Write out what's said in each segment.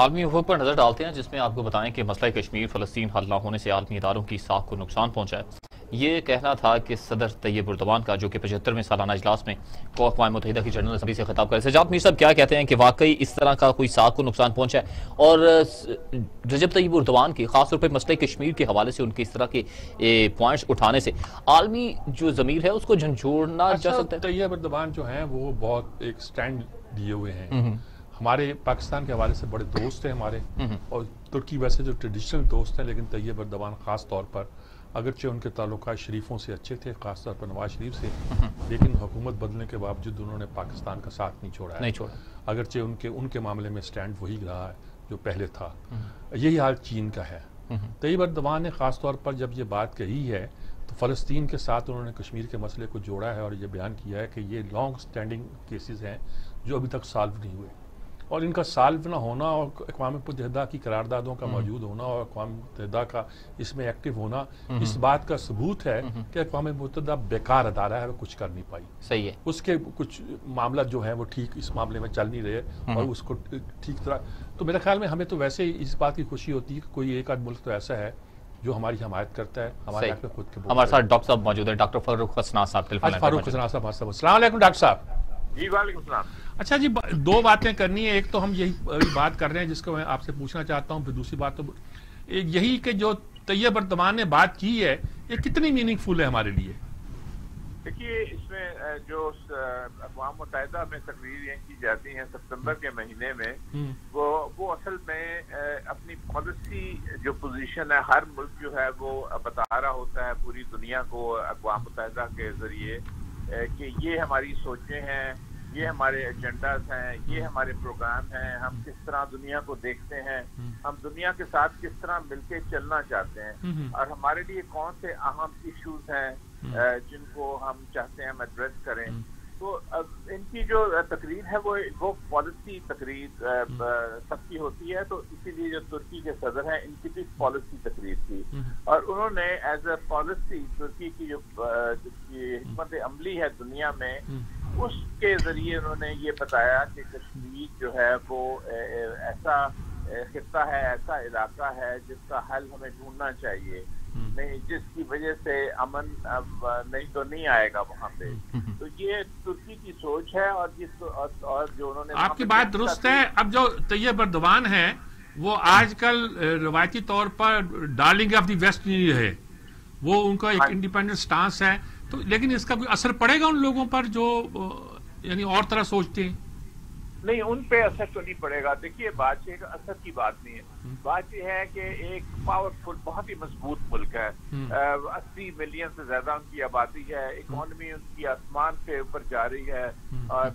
आलमी वफाक पर नजर डालते हैं, जिसमें आपको बताएं कि मसला कश्मीर फ़लस्तीन हल न होने से आलमी इदारों की साख को नुकसान पहुंचा है। ये कहना था कि सदर तैयब उर्दवान का, जो कि 75वें सालाना इजलास में अक़वाम मुत्तहिदा की जनरल असम्बली से खिताब कर रहे। सजाद मीर साहब क्या कहते हैं कि वाकई इस तरह का कोई साख को नुकसान पहुंचा है, और रजब तैयब उर्दवान की खासतौर पर मसला कश्मीर के हवाले से उनके इस तरह के पॉइंट्स उठाने से आलमी जो ज़मीर है उसको झंझोड़ना जा सकता है? तैयब उर्दवान जो हैं वो बहुत एक स्टैंड लिए हुए हैं। हमारे पाकिस्तान के हवाले से बड़े दोस्त हैं हमारे, और तुर्की वैसे जो ट्रेडिशनल दोस्त हैं, लेकिन तैयब उर्दवान ख़ास तौर पर, अगरचे उनके ताल्लुकात शरीफों से अच्छे थे, ख़ास तौर पर नवाज शरीफ से, लेकिन हुकूमत बदलने के बावजूद उन्होंने पाकिस्तान का साथ नहीं छोड़ा। अगरचे उनके मामले में स्टैंड वही रहा है जो पहले था। यही हाल चीन का है। तैयब उर्दवान ने ख़ास तौर पर जब ये बात कही है तो फ़लस्तीन के साथ उन्होंने कश्मीर के मसले को जोड़ा है और ये बयान किया है कि ये लॉन्ग स्टैंडिंग केसेस हैं जो अभी तक सॉल्व नहीं हुए, और इनका सॉल्व ना होना और अक़वाम मुत्तहिदा की करारदादों का मौजूद होना और अक़वाम मुत्तहिदा का इसमें एक्टिव होना इस बात का सबूत है कि अक़वाम मुत्तहिदा बेकार अदारा है, वो कुछ कर नहीं पाई। सही है। उसके कुछ मामला जो है वो ठीक इस मामले में चल नहीं रहे, और उसको ठीक तरह, तो मेरे ख्याल में हमें तो वैसे ही इस बात की खुशी होती है कि कोई एक आध मुल्क तो ऐसा है जो हमारी हमायत करता है, हमारे हक में खुद के। हमारे साथ डॉक्टर साहब मौजूद है, डॉक्टर फारूक हसना साहब टेलीफोन। फारूक हसना साहब, अस्सलाम वालेकुम डॉक्टर साहब। जी वालेकुम सलाम। अच्छा जी, दो बातें करनी है। एक तो हम यही बात कर रहे हैं जिसको मैं आपसे पूछना चाहता हूँ, फिर दूसरी बात तो यही कि जो तैयब उर्दवान ने बात की है ये कितनी मीनिंगफुल है हमारे लिए? देखिए, इसमें जो अक़वाम मुत्तहिदा में तकरीरें की जाती हैं सितंबर के महीने में, वो असल में अपनी पॉलिसी जो पोजीशन है हर मुल्क जो है वो बता रहा होता है पूरी दुनिया को अक़वाम मुत्तहिदा के जरिए कि ये हमारी सोचें हैं, ये हमारे एजेंडाज हैं, ये हमारे प्रोग्राम हैं, हम किस तरह दुनिया को देखते हैं, हम दुनिया के साथ किस तरह मिलके चलना चाहते हैं, और हमारे लिए कौन से अहम इश्यूज हैं जिनको हम चाहते हैं हम एड्रेस करें। तो इनकी जो तकरीर है वो पॉलिसी तकरीर सबकी होती है, तो इसीलिए जो तुर्की के सदर हैं इनकी भी पॉलिसी तकरीर थी, और उन्होंने एज ए पॉलिसी तुर्की की जो हिकमत अमली है दुनिया में, उसके जरिए उन्होंने ये बताया कि कश्मीर जो है वो ऐसा खित्ता है, ऐसा इलाका है जिसका हल हमें ढूंढना चाहिए, नहीं जिसकी वजह से अमन नहीं तो नहीं आएगा वहाँ पे। तो ये तुर्की की सोच है, और जो उन्होंने, आपकी बात दुरुस्त है। अब जो तैयब उर्दवान है वो आजकल रवायती तौर पर डार्लिंग ऑफ द वेस्ट नहीं रहे, वो उनका एक इंडिपेंडेंट स्टांस है, तो लेकिन इसका कोई असर पड़ेगा उन लोगों पर जो यानी और तरह सोचते हैं? नहीं, उन पे असर तो नहीं पड़ेगा। देखिए, बात ये असर की बात नहीं है, बात यह है कि एक पावरफुल बहुत ही मजबूत मुल्क है, 80 मिलियन से ज्यादा उनकी आबादी है, इकोनॉमी उनकी आसमान पे ऊपर जा रही है, और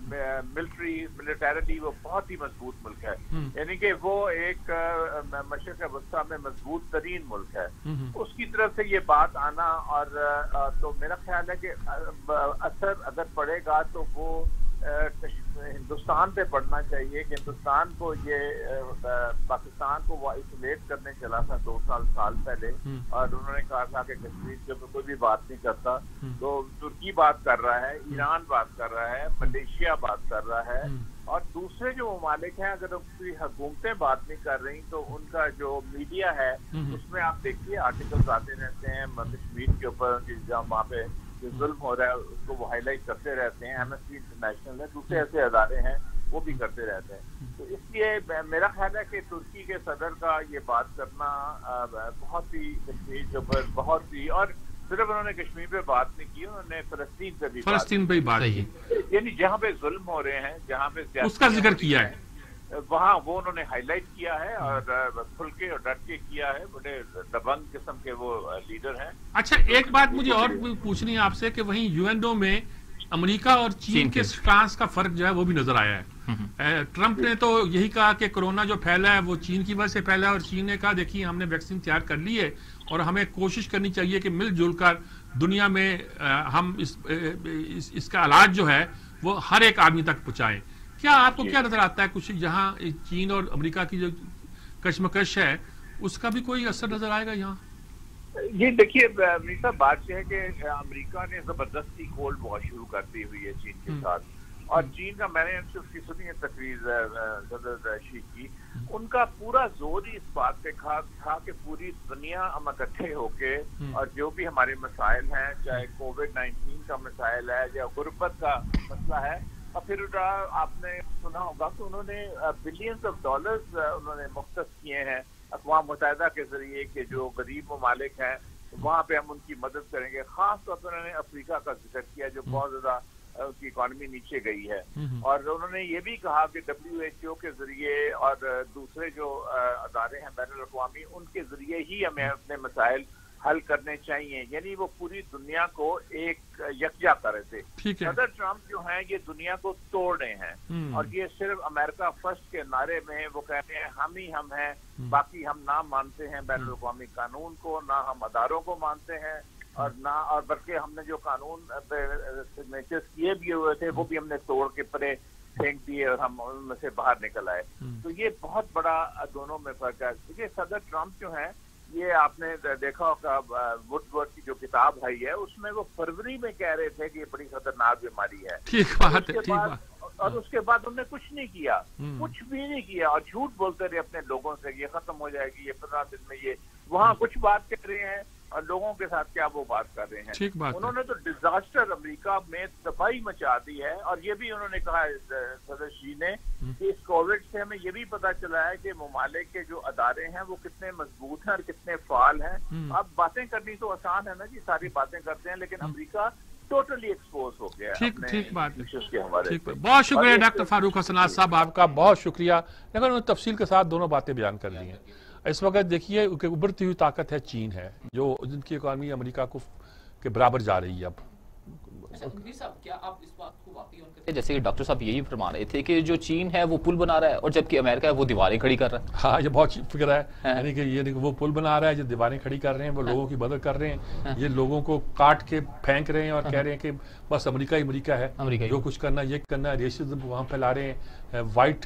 मिलिटरिटी वो बहुत ही मजबूत मुल्क है, यानी कि वो एक मशरक़ वस्ता में मजबूत तरीन मुल्क है। उसकी तरफ से ये बात आना, और तो मेरा ख्याल है कि असर अगर पड़ेगा तो वो हिंदुस्तान पे पड़ना चाहिए कि हिंदुस्तान को ये पाकिस्तान को वो आइसोलेट करने चला था 2 साल पहले, और उन्होंने कहा था कि कश्मीर के ऊपर कोई भी बात नहीं करता, तो तुर्की बात कर रहा है, ईरान बात कर रहा है, मलेशिया बात कर रहा है, और दूसरे जो ममालिक हैं अगर उनकी हुकूमतें बात नहीं कर रही तो उनका जो मीडिया है उसमें आप देखिए आर्टिकल्स आते रहते हैं कश्मीर के ऊपर, वहाँ पे जो जुल्म हो रहा है उसको वो हाईलाइट करते रहते हैं। एमनेस्टी इंटरनेशनल है, दूसरे ऐसे अदारे हैं वो भी करते रहते हैं। तो इसलिए मेरा ख्याल है कि तुर्की के सदर का ये बात करना बहुत ही कश्मीर के ऊपर बहुत ही, और सिर्फ उन्होंने कश्मीर पे बात नहीं की, उन्होंने फलस्तीन पे भी बात की, यानी जहाँ पे जुल्म हो रहे हैं, जहाँ पे उसका जिक्र किया है, वहाँ वो उन्होंने हाईलाइट किया है, और खुल के और डट के किया है। बड़े दबंग किस्म के वो लीडर हैं। अच्छा, एक बात मुझे और पूछनी है आपसे कि वहीं यूएनओ में अमेरिका और चीन के स्टांस का फर्क जो है वो भी नजर आया है। ट्रंप ने तो यही कहा कि कोरोना जो फैला है वो चीन की वजह से फैला है, और चीन ने कहा देखिए हमने वैक्सीन तैयार कर ली है और हमें कोशिश करनी चाहिए कि मिलजुल कर दुनिया में हम इसका इलाज जो है वो हर एक आदमी तक पहुंचाएं। क्या आपको क्या नजर आता है कुछ जहां चीन और अमेरिका की जो कश्मकश है उसका भी कोई असर नजर आएगा यहाँ? ये देखिए बात यह है कि अमेरिका ने जबरदस्ती कोल्ड वॉर शुरू कर दी हुई है चीन के साथ, और चीन का मैंने उसकी सुनी है तकरीर सदर शी की, उनका पूरा जोर ही इस बात पे था कि पूरी दुनिया हम इकट्ठे होके और जो भी हमारे मसाइल हैं, चाहे कोविड-19 का मसाइल है या गुर्बत का मसला है, और फिर आपने सुना होगा कि उन्होंने बिलियंस ऑफ डॉलर्स उन्होंने मुख्तस किए हैं अक़वाम मुत्तहिदा के जरिए कि जो गरीब ममालिक हैं वहाँ पे हम उनकी मदद करेंगे। खास तौर पर उन्होंने अफ्रीका का जिक्र किया जो बहुत ज्यादा उसकी इकॉनमी नीचे गई है, और उन्होंने ये भी कहा कि WHO के जरिए और दूसरे जो अदारे हैं बैनुल अक़वामी, उनके जरिए ही हमें अपने मसाइल हल करने चाहिए, यानी वो पूरी दुनिया को एक यकजा कर रहे थे। सदर ट्रंप जो हैं ये दुनिया को तोड़ रहे हैं, और ये सिर्फ अमेरिका फर्स्ट के नारे में वो कहते हैं हम हैं, बाकी हम ना मानते हैं बैनुल अक़वामी कानून को, ना हम अदारों को मानते हैं, और बल्कि हमने जो कानून सिग्नेचर्स किए भी हुए थे वो भी हमने तोड़ के परे फेंक दिए और हम उनमें से बाहर निकल आए। तो ये बहुत बड़ा दोनों में फर्क है। देखिए सदर ट्रंप जो है, ये आपने देखा होगा वुडवर्ड की जो किताब आई है उसमें वो फरवरी में कह रहे थे कि ये बड़ी खतरनाक बीमारी है। ठीक बात है। और उसके बाद उन्होंने कुछ नहीं किया, कुछ भी नहीं किया, और झूठ बोलते रहे अपने लोगों से ये खत्म हो जाएगी, ये 15 दिन में ये, वहाँ कुछ बात कर रहे हैं और लोगों के साथ क्या वो बात कर रहे हैं। ठीक बात उन्होंने तो डिजास्टर अमेरिका में तबाही मचा दी है। और ये भी उन्होंने कहा सदर शी ने कि इस कोविड से हमें ये भी पता चला है कि ममालिक के जो अदारे हैं वो कितने मजबूत हैं और कितने फाल हैं। अब बातें करनी तो आसान है ना जी, सारी बातें करते हैं, लेकिन अमेरिका टोटली एक्सपोज हो गया। ठीक बात है। ठीक, बहुत शुक्रिया डॉक्टर फारूक हसनात साहब, आपका बहुत शुक्रिया। लेकिन उन्होंने तफसील के साथ दोनों बातें बयान कर दी हैं। इस वक्त देखिए उभरती हुई ताकत है चीन है, जो जिनकी इकॉनमी अमेरिका को के बराबर जा रही है अब। क्या आप इस बात को वाकई करते हैं, जैसे कि डॉक्टर साहब यही फरमा रहे थे कि जो चीन है वो पुल बना रहा है और जबकि अमेरिका है वो दीवारें खड़ी कर रहा है। हाँ, ये बहुत फिक्र है, यानी कि ये वो पुल बना रहा है, जो दीवारें खड़ी कर रहे हैं, वो लोगों की मदद कर रहे हैं, ये लोगों को काट के फेंक रहे हैं और कह रहे हैं कि बस अमेरिका ही अमेरिका है, जो कुछ करना ये करना है, रेसिज्म वहाँ फैला रहे हैं, वाइट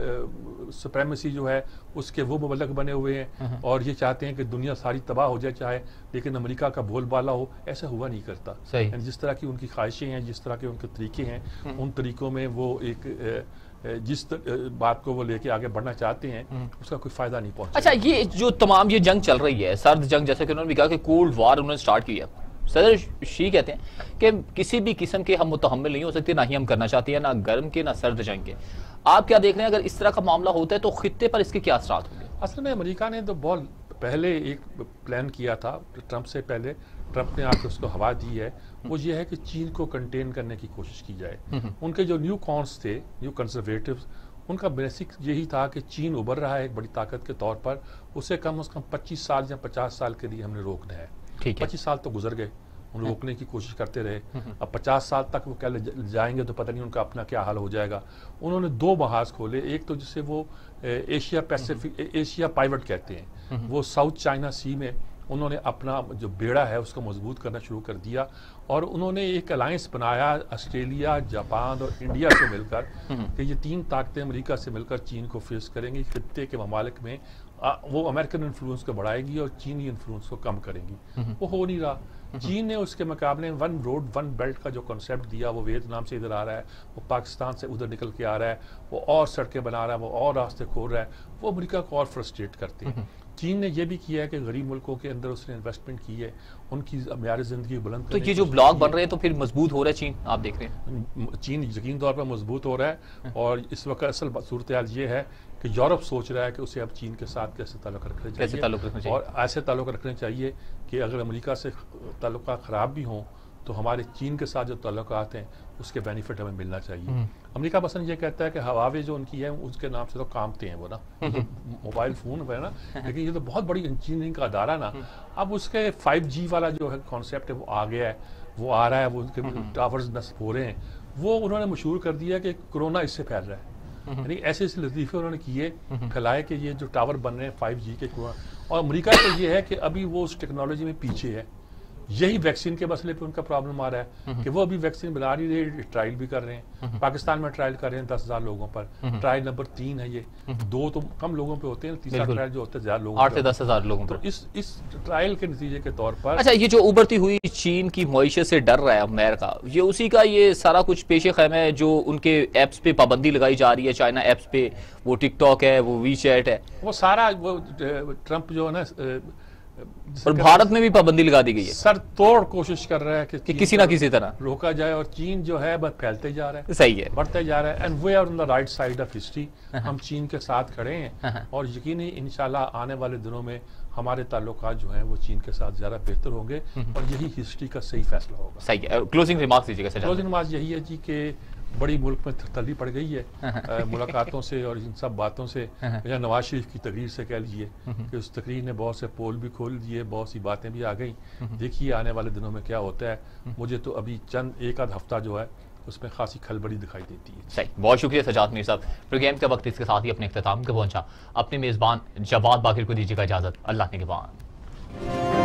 सुप्रेमेसी जो है उसके वो मुबल्लग बने हुए हैं, और ये चाहते हैं कि दुनिया सारी तबाह हो जाए चाहे, लेकिन अमेरिका का बोलबाला हो, ऐसा हुआ नहीं करता। जिस तरह की उनकी ख्वाहिशें हैं, जिस तरह के उनके तरीके हैं, उन तरीकों में वो एक जिस बात को वो लेके आगे बढ़ना चाहते हैं उसका कोई फायदा नहीं पहुंचा। अच्छा, ये जो तमाम ये जंग चल रही है, सर्द जंग, जैसे कि उन्होंने भी कहा कि कोल्ड वार उन्होंने स्टार्ट किया, सदर शी कहते हैं कि किसी भी किस्म के हम मुतहम्मिल नहीं हो सकते, ना ही हम करना चाहते हैं, ना गर्म के ना सर्द जंग के। आप क्या देख रहे हैं, अगर इस तरह का मामला होता है तो खित्ते पर इसके क्या असरात होंगे? असल में अमेरिका ने तो बहुत पहले एक प्लान किया था, ट्रंप से पहले, ट्रंप ने आके उसको हवा दी है, वो ये है कि चीन को कंटेन करने की कोशिश की जाए। उनके जो न्यू कॉन्स थे, न्यू कंजर्वेटिव्स, उनका बेसिक यही था कि चीन उभर रहा है एक बड़ी ताकत के तौर पर, उसे कम से कम 25 साल या 50 साल के लिए हमने रोकना है। 25 साल तो गुजर गए, उन रोकने की कोशिश करते रहे, अब 50 साल तक वो क्या जाएंगे तो पता नहीं उनका अपना क्या हाल हो जाएगा। उन्होंने 2 महाज खोले, एक तो जिसे वो एशिया पैसिफिक, एशिया पाइवट कहते हैं, वो साउथ चाइना सी में उन्होंने अपना जो बेड़ा है उसको मजबूत करना शुरू कर दिया, और उन्होंने एक अलायंस बनाया ऑस्ट्रेलिया, जापान और इंडिया से मिलकर कि ये 3 ताकतें अमेरिका से मिलकर चीन को फेस करेंगी। खित्ते के ममालिक में वो अमेरिकन इन्फ्लुएंस को बढ़ाएगी और चीनी इन्फ्लुएंस को कम करेंगी। वो हो नहीं रहा। चीन ने उसके मुकाबले 1 रोड 1 बेल्ट का जो कॉन्सेप्ट दिया, वो वियतनाम से इधर आ रहा है, वो पाकिस्तान से उधर निकल के आ रहा है, वो और सड़कें बना रहा है, वो और रास्ते खोल रहा है, वो अमेरिका को और फ्रस्ट्रेट करते हैं। चीन ने यह भी किया है कि गरीब मुल्कों के अंदर उसने इन्वेस्टमेंट की है, उनकी म्यार जिंदगी बुलंद। तो ये जो ब्लॉक बन रहे हैं तो फिर मजबूत हो रहा है चीन, आप देख रहे हैं चीन यकीन तौर पर मजबूत हो रहा है। और इस वक्त असल सूरत हाल ये है कि यूरोप सोच रहा है कि उसे अब चीन के साथ कैसे ताल्लुक रखने चाहिए, और ऐसे ताल्लुक रखने चाहिए कि अगर अमेरिका से ताल्लुक ख़राब भी हों तो हमारे चीन के साथ जो ताल्लुकात हैं उसके बेनिफिट हमें मिलना चाहिए। अमेरिका मसलन ये कहता है कि हवावे जो उनकी है उसके नाम से तो कामते हैं वो ना, मोबाइल फ़ोन है ना, लेकिन ये तो बहुत बड़ी इंजीनियरिंग का अदारा ना। अब उसके 5G वाला जो है कॉन्सेप्ट है वो आ गया है, वो आ रहा है, वो उनके टावर्स नस्ब हो रहे हैं, वो उन्होंने मशहूर कर दिया कि कोरोना इससे फैल रहा है। यानी ऐसे ऐसे लतीफ़े उन्होंने किए फैलाए कि ये जो टावर बन रहे हैं 5G के, और अमेरिका तो ये है कि अभी वो उस टेक्नोलॉजी में पीछे है, यही वैक्सीन के मसले पे उनका प्रॉब्लम आ रहा है कि वो अभी वैक्सीन बना रही है, ट्रायल भी कर रहे हैं। पाकिस्तान में ट्रायल कर रहे हैं 10,000 लोगों पर, ट्रायल नंबर 3 है ये। 2 तो कम लोगों पे होते हैं, तीसरा ट्रायल जो होता है ज्यादा लोगों 8 से 10,000 लोगों पर। तो इस ट्रायल के नतीजे के तौर पर अच्छा, ये जो उभरती हुई चीन की मईशत से डर रहा है अमेरिका, ये उसी का ये सारा कुछ पेशे खैमे है जो उनके एप्स पे पाबंदी लगाई जा रही है, चाइना एप्स पे, वो टिकटॉक है, वो वीचैट है, वो सारा वो ट्रंप जो है ना, और भारत में भी पाबंदी लगा दी गई है। सर तोड़ कोशिश कर रहा है कि किसी ना किसी तरह रोका जाए, और चीन जो है बस फैलते जा रहा है, सही है, बढ़ते जा रहा है। And we are on the right side of history. हम चीन के साथ खड़े हैं और यकीनी इंशाल्लाह आने वाले दिनों में हमारे ताल्लुकात जो हैं वो चीन के साथ ज़्यादा बेहतर होंगे और यही हिस्ट्री का सही फैसला होगा। सही है। क्लोजिंग रिमार्क्स दीजिएगा सर। क्लोजिंग रिमार्क्स यही है जी कि बड़ी मुल्क में तब्दीली पड़ गई है मुलाकातों से और इन सब बातों से, या नवाज शरीफ की तकरीर से कह लीजिए कि उस तकरीर ने बहुत से पोल भी खोल दिए, बहुत सी बातें भी आ गई। देखिए आने वाले दिनों में क्या होता है। मुझे तो अभी चंद एक आध हफ्ता जो है उसमें खासी खलबली दिखाई देती है। सही, बहुत शुक्रिया सजाद मीर साहब। प्रोग्राम का वक्त इसके साथ ही अपने इख्तिताम को पहुंचा। अपने मेज़बान जवाद बाकिर को दीजिएगा इजाज़त। अल्लाह के निगहबान।